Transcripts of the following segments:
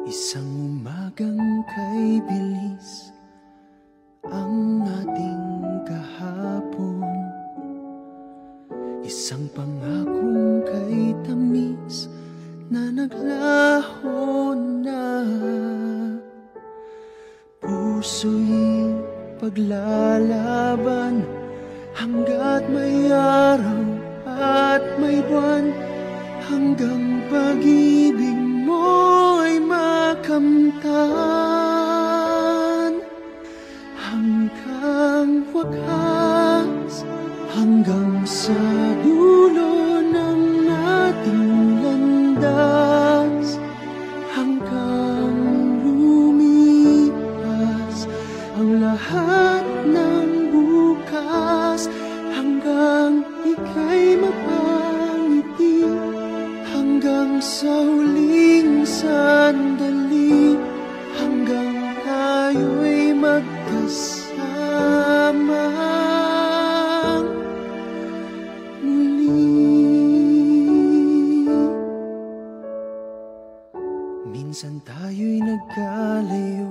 Isang umagang kay bilis ang ating kahapon, isang pangakong kay tamis na naglaho na. Puso'y paglalaban hanggat may araw at may buwan, hanggang pag-ibig mo'y makamtan, hanggang wakas, hanggang sa dulo ng ating landas, hanggang lumipas ang lahat ng bukas, hanggang ika'y mapangiti, hanggang sa huling sandali, hanggang tayo'y magkasama muli. Minsan tayo'y nagkalayo,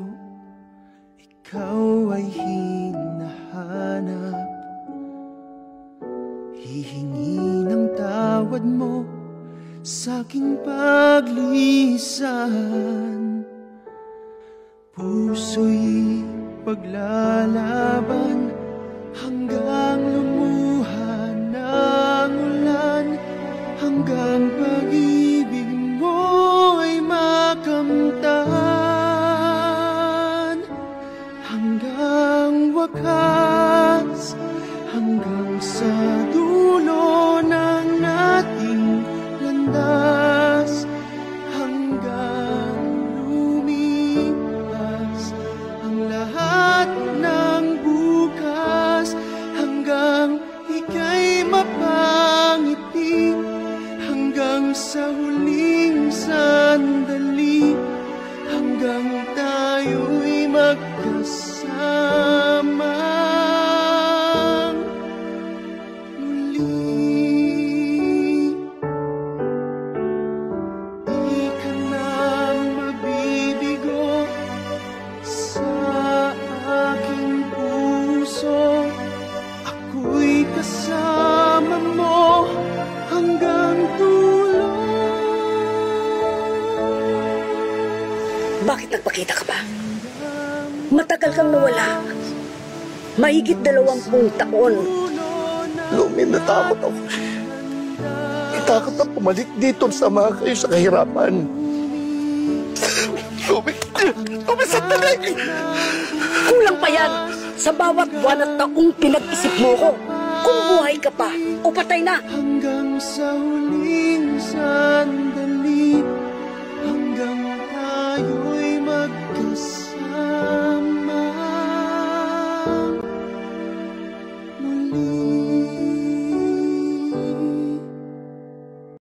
ikaw ay hinahanap, hihingi ng tawad mo sa'king paglisan. Puso'y paglalaban hanggang lumuha ng ulan, hanggang pag-ibig mo'y makamtan, hanggang wakas, hanggang sa dulo ng ating landas, hanggang lumipas ang lahat ng bukas, hanggang ika'y mapangiti, hanggang sa huling sandali, hanggang tayo'y magkasama muli. Di ka nang mabibigo sa aking puso, ako'y kasama mo hanggang dulo. Bakit nagpakita ka ba? Matagal kang nawala. Mahigit 20 taon. Lumi, natakot ako. Natakot na pumalik dito sama kayo sa kahirapan. Lumi, sandali! Kulang pa yan sa bawat buwan at taong pinag-isip mo ko. Kung buhay ka pa o patay na. Hanggang sa huling sandali,